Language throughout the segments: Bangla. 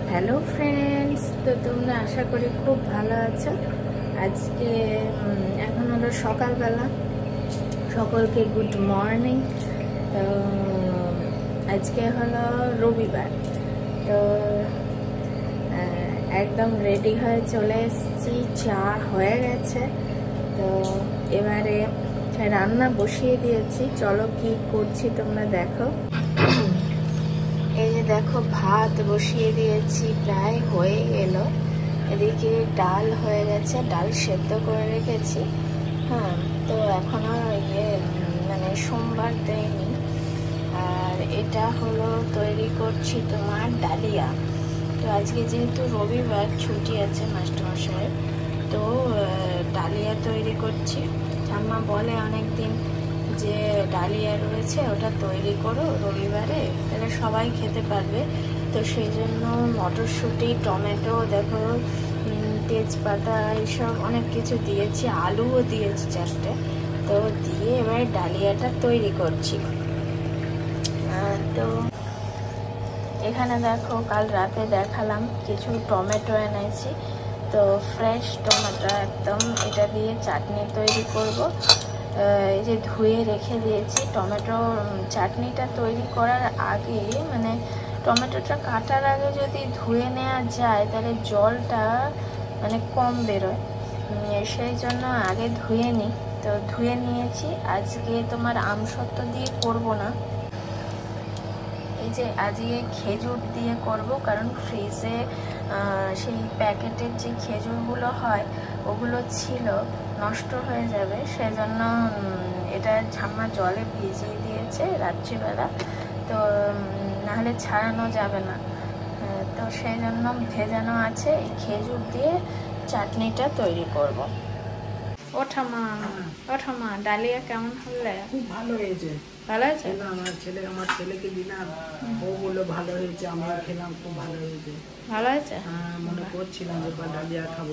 হ্যালো ফ্রেন্ডস, তো তোমরা আশা করি খুব ভালো আছো। আজকে এখন হলো সকালবেলা, সকলকে গুড মর্নিং। তো আজকে হলো রবিবার, তো একদম রেডি হয়ে চলে এসেছি, চা হয়ে গেছে। তো এবারে রান্না বসিয়ে দিয়েছি, চলো কি করছি তোমরা দেখো। এই যে দেখো, ভাত বসিয়ে দিয়েছি, প্রায় হয়ে গেল। এদিকে ডাল হয়ে গেছে, ডাল সেদ্ধ করে রেখেছি। হ্যাঁ, তো এখনো মানে সোমবার দেয়নি। আর এটা হলো তৈরি করছি তোমার ডালিয়া। তো আজকে যেহেতু রবিবার, ছুটি আছে মাস্টারমশাইয়ের, তো ডালিয়া তৈরি করছি। ঠাম্মা বলে অনেকদিন যে ডালিয়া রয়েছে, ওটা তৈরি করো রবিবারে, তাহলে সবাই খেতে পারবে। তো সেই জন্য মটরশুঁটি, টমেটো, দেখো তেজপাতা, এইসব অনেক কিছু দিয়েছি, আলুও দিয়েছি 4টে। তো দিয়ে এবার ডালিয়াটা তৈরি করছি। তো এখানে দেখো, কাল রাতে দেখালাম কিছু টমেটো এনেছি, তো ফ্রেশ টমেটো একদম, এটা দিয়ে চাটনি তৈরি করব। এই যে ধুয়ে রেখে দিয়েছি। টমেটো চাটনিটা তৈরি করার আগে, মানে টমেটোটা কাটার আগে যদি ধুয়ে নেওয়া যায়, তাহলে জলটা মানে কম বেরোয়। সেই জন্য আগে ধুয়ে নিই। তো ধুয়ে নিয়েছি। আজকে তোমার আমসত্ত্ব দিয়ে করব না, এই যে আজকে খেজুর দিয়ে করব, কারণ ফ্রিজে সেই প্যাকেটের যে খেজুরগুলো হয় ওগুলো ছিল, নষ্ট হয়ে যাবে। সেজন্য এটা ঠাম্মা জলে ভিজিয়ে দিয়েছে রাত্রিবেলা, তো নাহলে ছাড়ানো যাবে না। তো সেই জন্য ভেজানো আছে। এই খেজুর দিয়ে চাটনিটা তৈরি করব। ও ঠাম্মা, ডালিয়া কেমন হলে? খুব ভালো হয়েছে। ভালো আছে? আমার ছেলেকে দিলাম, ও বললো ভালো হয়েছে, আমরা খেলাম, খুব ভালো হয়েছে। ভালো আছে? হ্যাঁ, মনে করছিলাম যে ডালিয়া খাবো।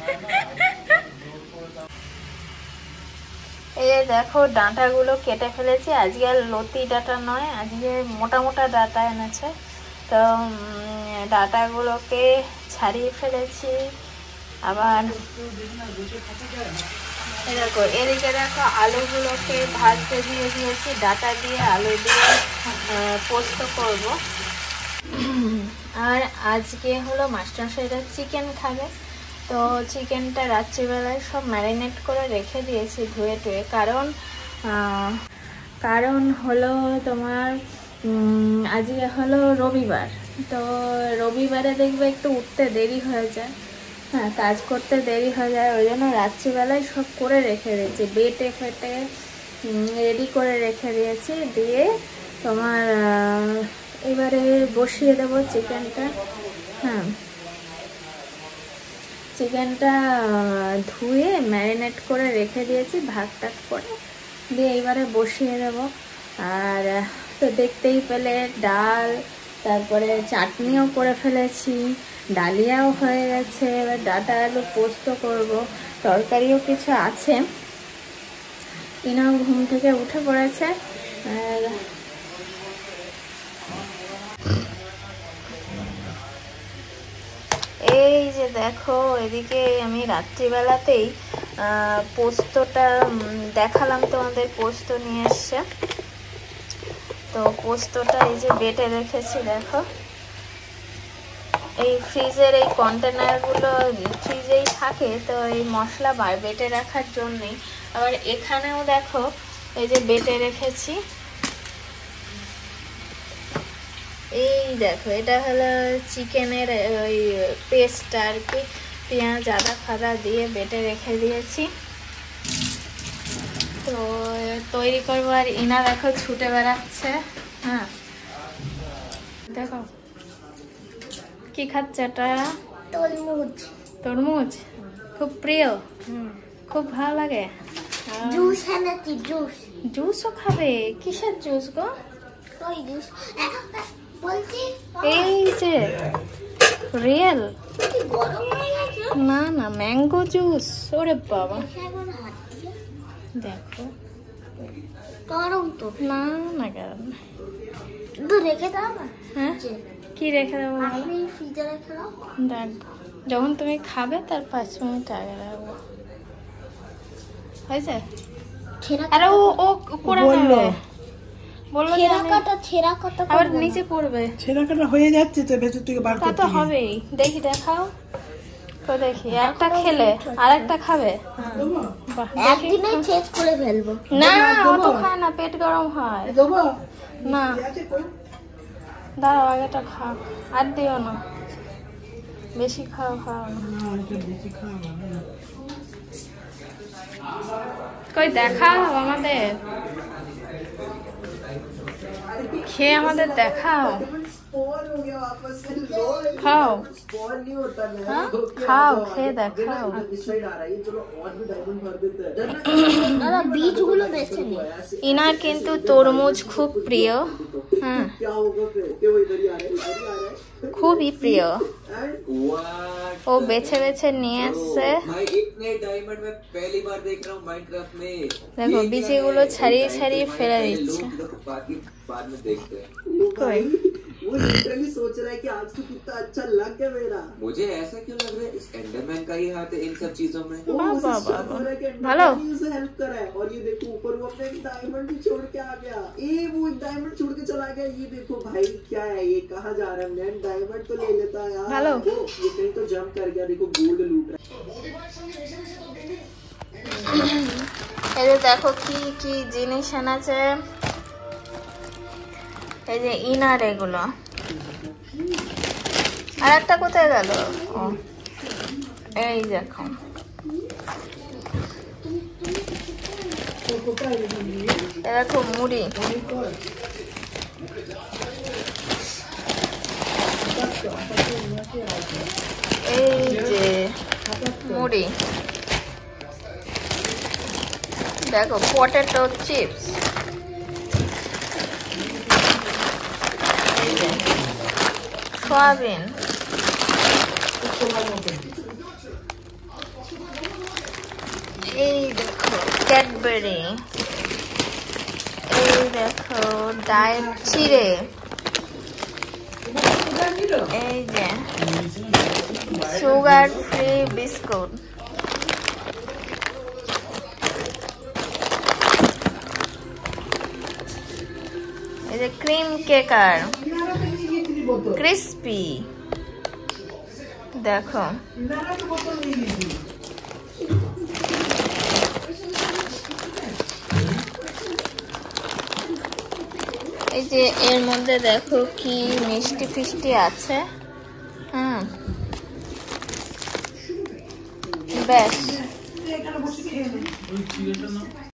এই যে দেখো, ডাঁটাগুলো কেটে ফেলেছি। আজকে আর লতি ডাঁটা নয়, আজকে মোটা মোটা ডাঁটা এনেছে। তো ডাঁটাগুলোকে ছাড়িয়ে ফেলেছি। আবার দেখো, এদিকে দেখো, আলুগুলোকে ভাজতে দিয়ে দিয়েছি। ডাঁটা দিয়ে আলু দিয়ে পোস্ত করব। আর আজকে হলো মাস্টারমশাইরা চিকেন খাবে, তো চিকেনটা রাত্রিবেলায় সব ম্যারিনেট করে রেখে দিয়েছি ধুয়ে টুয়ে। কারণ হলো তোমার আজকে হলো রবিবার, তো রবিবারে দেখবে একটু উঠতে দেরি হয়ে যায়, হ্যাঁ, কাজ করতে দেরি হয়ে যায়। ওই জন্য রাত্রিবেলায় সব করে রেখে দিয়েছি, বেটে ফেটে রেডি করে রেখে দিয়েছি। দিয়ে তোমার এবারে বসিয়ে দেবো চিকেনটা। হ্যাঁ, চিকেনটা ধুয়ে ম্যারিনেট করে রেখে দিয়েছি, ভাত টাত করে দিয়ে এবারে বসিয়ে দেবো। আর তো দেখতেই পেলে, ডাল, তারপরে চাটনিও করে ফেলেছি, ডালিয়াও হয়ে গেছে। এবার ডাঁটা আলু পোস্ত করব, তরকারিও কিছু আছে। ইনাও ঘুম থেকে উঠে পড়েছে। আর এই যে দেখো, এদিকে আমি রাত্রিবেলাতেই পোস্তটা দেখালাম তোমাদের, পোস্ত নিয়ে এসছে। তো পোস্তটা এই যে বেটে রেখেছি, দেখো এই ফ্রিজের এই কন্টেনারগুলো ফ্রিজেই থাকে, তো এই মশলা বেটে রাখার জন্যই। আবার এখানেও দেখো, এই যে বেটে রেখেছি। এই দেখো, এটা হলো চিকেনের ওই পেস্ট আর কি, পেঁয়াজ আদা ফাদা দিয়ে বেটে রেখে দিয়েছি। তো তৈরি করবো। আর ইনা দেখো ছুটে বেড়াচ্ছে। হ্যাঁ, দেখো কি খাচ্ছে এটা? তরমুজ খুব প্রিয়, খুব ভালো লাগে। জুস এনেছি, জুসও খাবে? কিসের জুস গো? এই যে রিয়েল, না না, ম্যাঙ্গো জুস। ওরে বাবা, দেখো গরম তো না না, গরম রেখে দাও না। হ্যাঁ, কি রেখে দেবো বলো? আপনি ফ্রিজে রেখে দাও। রাখবো যখন তুমি খাবে তার 5 মিনিট আগে রাখবো। হয়েছে? আরে ও করে নেবে বললো যে ছেঁড়া কাটা আবার নিচে পড়বে। ছেঁড়া কাটা হয়ে যাচ্ছে তো, ভেতর থেকে বার তা করতে তো গিয়ে। হবেই। দেখি দেখাও তো, দেখি একটা খেলে আর একটা খাবে। বাহ, দেখি। একদিনে শেষ করে ফেলবো। না অত খায় না, পেট গরম হয়। দেবো? না আছে কই? দাঁড়াও আগেটা খাও, আর দিও না বেশি, খাও না। না, এটা বেশি খাওয়া ভালো না। কই দেখাও আমাদের, খেয়ে আমাদের দেখাও। খাও হ্যাঁ খাও, খেয়ে দেখাও। দাদা বীজগুলো বেছে নি। ইনার কিন্তু তরমুজ খুব প্রিয়। হ্যাঁ খুবই প্রিয়। ও বেছে বেছে নিয়ে আসছে। দেখো বীজগুলো ছাড়িয়ে ছাড়িয়ে ফেলে দিচ্ছে। কই वो लिटरली सोच रहा है कि आज तो कितना अच्छा लग गया मेरा। मुझे ऐसा क्यों लग रहा है इस एंडरमैन का ही हाथ है इन सब चीजों में। हेलो उसे हेल्प करा है और ये देखो ऊपर वो अपने डायमंड भी छोड़ के आ गया। वो एक डायमंड छोड़ के चला गया। ये देखो भाई क्या है ये, कहाँ जा रहा है? मैं डायमंड तो ले लेता यार। हेलो ये कहीं तो जंप कर गया। देखो गोल्ड लूट रहा है। এই যে দেখো কি কি জিনিস এনেছে। এই যে ইনার এগুলো। আর একটা কোথায় গেল? এই দেখো দেখো মুড়ি। এই যে মুড়ি দেখো, পটেটো চিপস, সয়াবিন, এই দেখো ক্যাডবেরি, এই দেখো ডায়েট চিড়ে, এই যে সুগার ফ্রি বিস্কুট, এই যে ক্রিম কেকার ক্রিস্পি। দেখো এই যে এর মধ্যে দেখো কি মিষ্টি ফিষ্টি আছে। হ্যাঁ ব্যাস